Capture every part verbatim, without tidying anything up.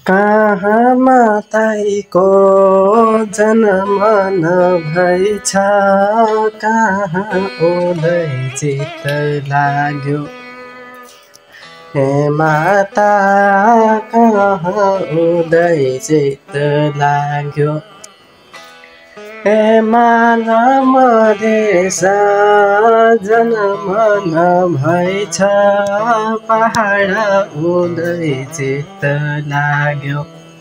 कहाँ माताइको जन्म नभएछ, कहाँ उदय चित्त लाग्यो। हे माता कहाँ उदय चित्त लाग्यो। हे मानव देश जन्म नभएछ, पहाड उदय चित्त लाग्यो।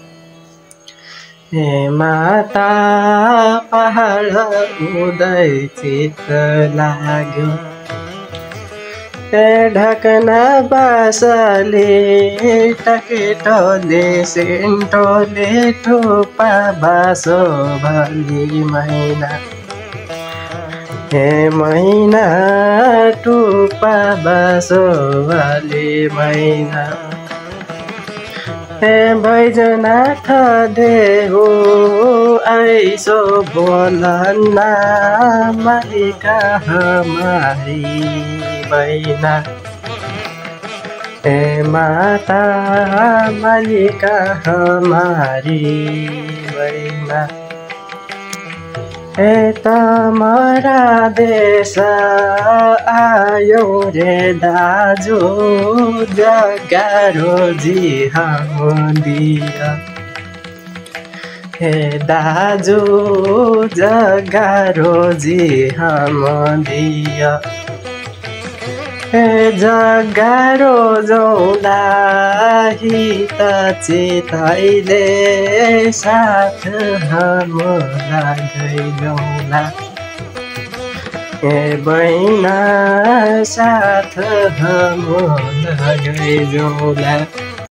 हे माता पहाड उदय चित्त लाग्यो। हे ढकना बासले टकेटोले सेन्टोले थुपा बासो भली मैना। हे मैना टुपा बासो भली मैना। हे बैजनाथ देहु आइसो बोलन्ना, मालिका हमारी बैना। हे माता मालिका हमारी बैना। हे तमरा देश आयो रे दाजु, जग्गा जी हम दिया। हे दाजु जग्गा जी हम दिया। हे जग्गा जौला हित चिताइले, साथ हम लागै जौला। हे बैना साथ हम लागै जौला।